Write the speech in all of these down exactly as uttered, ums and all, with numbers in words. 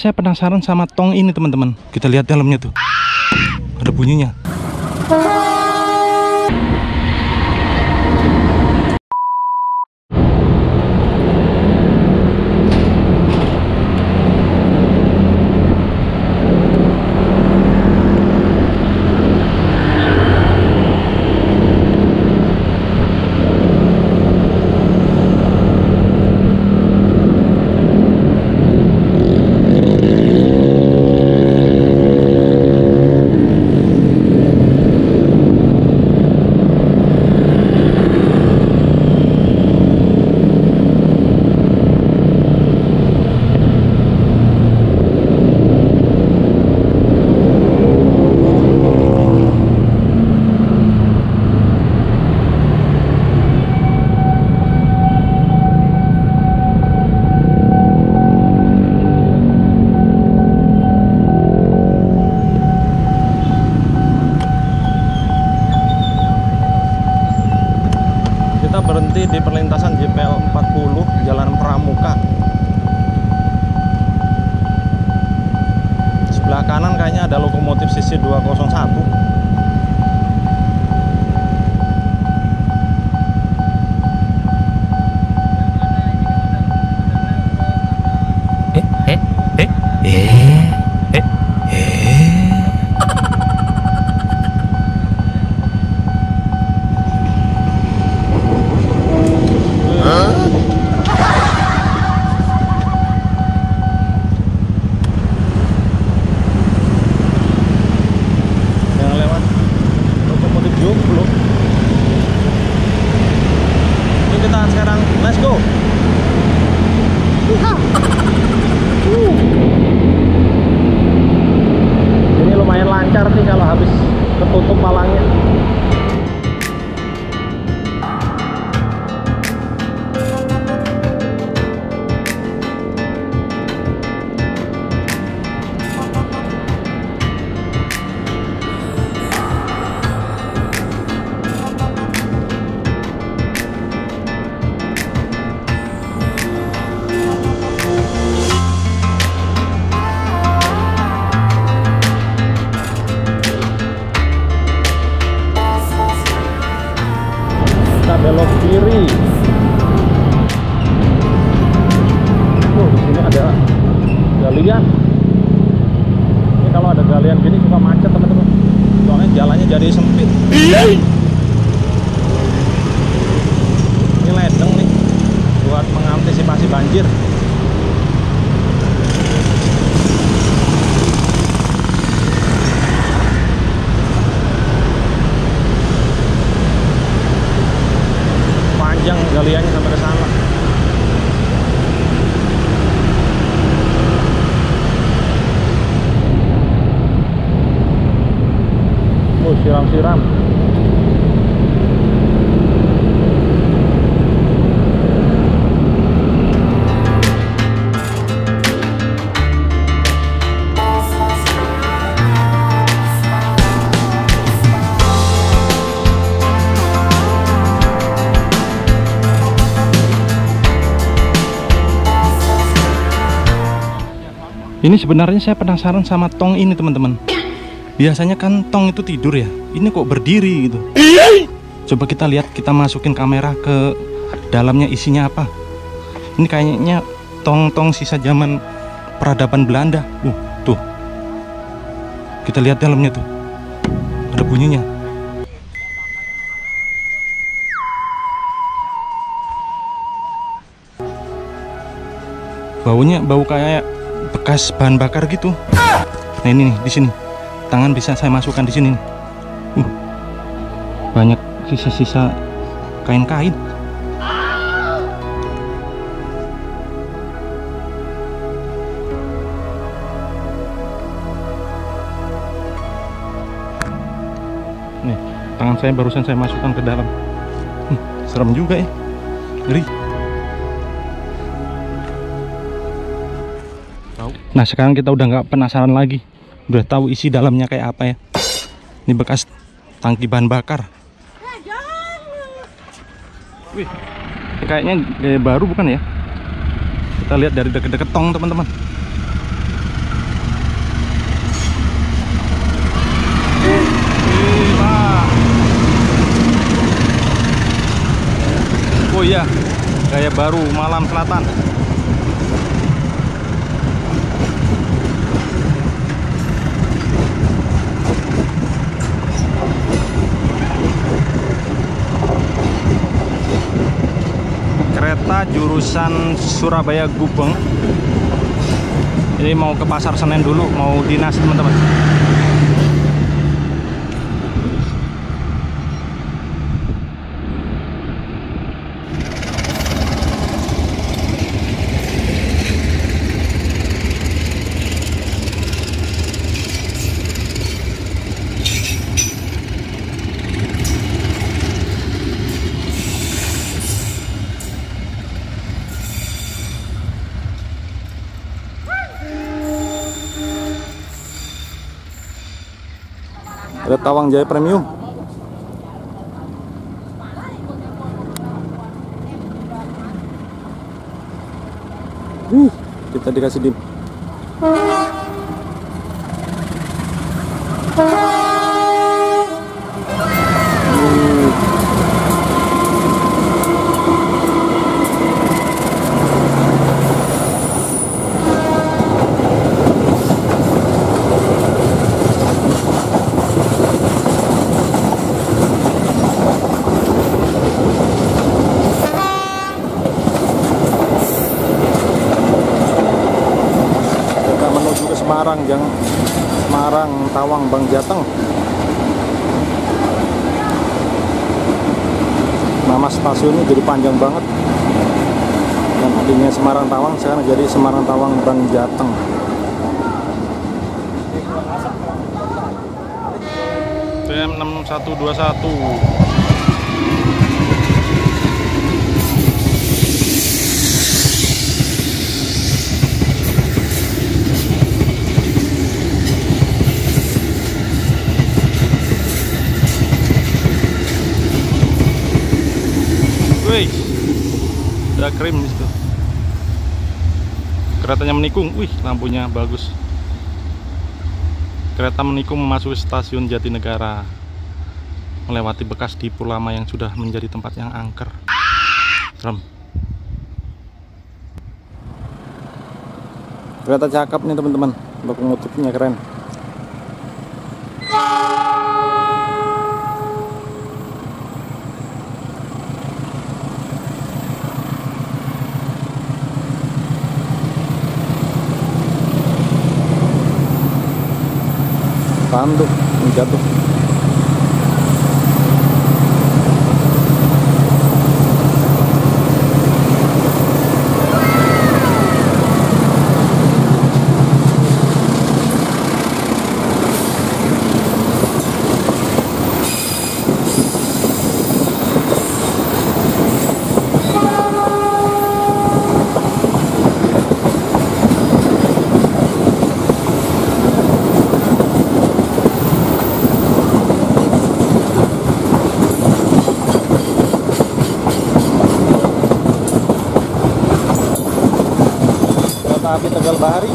Saya penasaran sama tong ini teman-teman. Kita lihat dalamnya tuh. Ada bunyinya. Berhenti di perlintasan J P L empat puluh Jalan Pramuka. Sebelah kanan kayaknya ada lokomotif C C dua nol satu. Eh eh eh eh eh eh Let's go. Uh. Ini lumayan lancar sih kalau habis ketutup palangnya. Belok kiri. Oh, di sini ada galian. Ini kalau ada galian gini suka macet teman-teman. Soalnya jalannya jadi sempit. Ini ledeng nih buat mengantisipasi banjir. Panjang galiannya sampai ke sana. Oh, siram-siram. Ini sebenarnya saya penasaran sama tong ini teman-teman. Biasanya kan tong itu tidur ya. Ini kok berdiri gitu. Coba kita lihat, kita masukin kamera ke dalamnya isinya apa. Ini kayaknya tong-tong sisa zaman peradaban Belanda. Uh, tuh. Kita lihat dalamnya tuh. Ada bunyinya. Baunya bau kayak bekas bahan bakar gitu. Nah ini nih di sini. Tangan bisa saya masukkan di sini nih. Uh, banyak sisa-sisa kain-kain. Nih, tangan saya barusan saya masukkan ke dalam. Hmm, serem juga ya. Ngeri. Nah sekarang kita udah nggak penasaran lagi, udah tahu isi dalamnya kayak apa ya. Ini bekas tangki bahan bakar. Wih, ini kayaknya gaya baru bukan ya? Kita lihat dari deket-deket tong teman-teman. Iya, gaya baru Malam Selatan. Kereta jurusan Surabaya Gubeng. Ini mau ke Pasar Senen dulu, mau dinas teman-teman. Ada Tawang Jaya Premium. Uh, kita dikasih dim. Semarang, Jang, Semarang, Tawang, Bang Jateng. Nama stasiunnya jadi panjang banget. Dan tadinya Semarang Tawang, sekarang jadi Semarang Tawang, Bang Jateng. T M enam satu dua satu. Wih, ada krim di situ. Keretanya menikung, wih lampunya bagus. Kereta menikung memasuki stasiun Jatinegara, melewati bekas depo lama yang sudah menjadi tempat yang angker. Serem. Kereta cakep nih teman-teman, lokomotifnya keren. Tanduk jatuh. Api Tegal Bahari.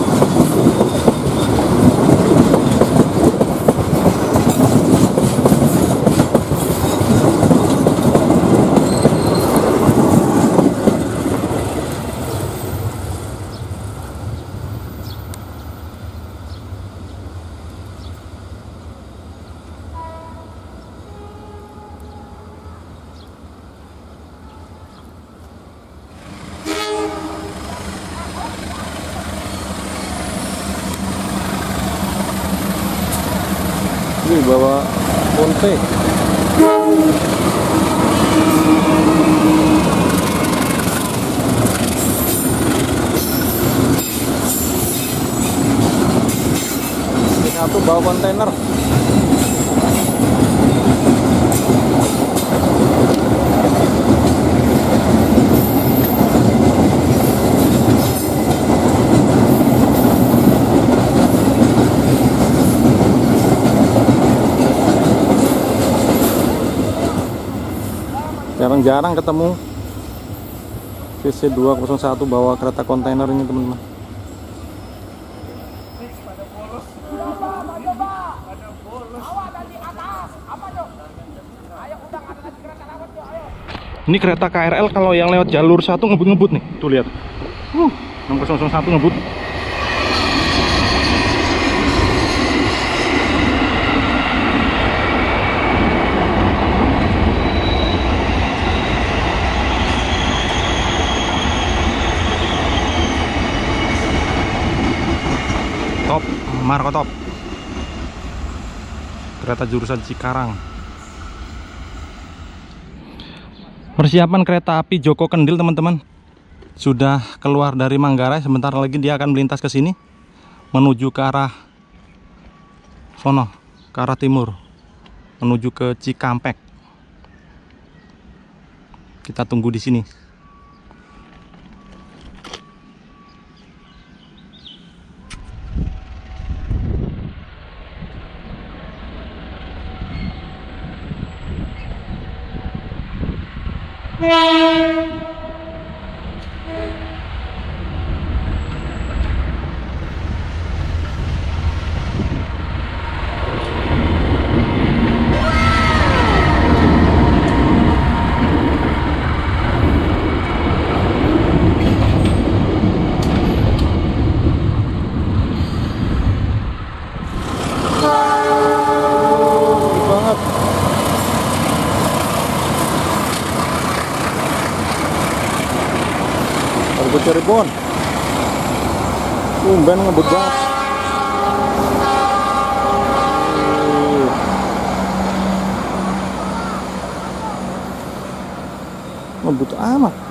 Ini bawa ponte. Ini satu bawa kontainer. Jarang-jarang ketemu V C dua nol satu bawa kereta kontainer ini teman-teman. Ini kereta K R L kalau yang lewat jalur satu ngebut-ngebut nih. Tuh lihat. Uh, enam nol satu ngebut. Top, Marco Top. Kereta jurusan Cikarang. Persiapan kereta api Joko Kendil teman-teman. Sudah keluar dari Manggarai, sebentar lagi dia akan melintas ke sini menuju ke arah sono, ke arah timur, menuju ke Cikampek. Kita tunggu di sini. Cirebon, tumben ngebut banget. Ngebut amat.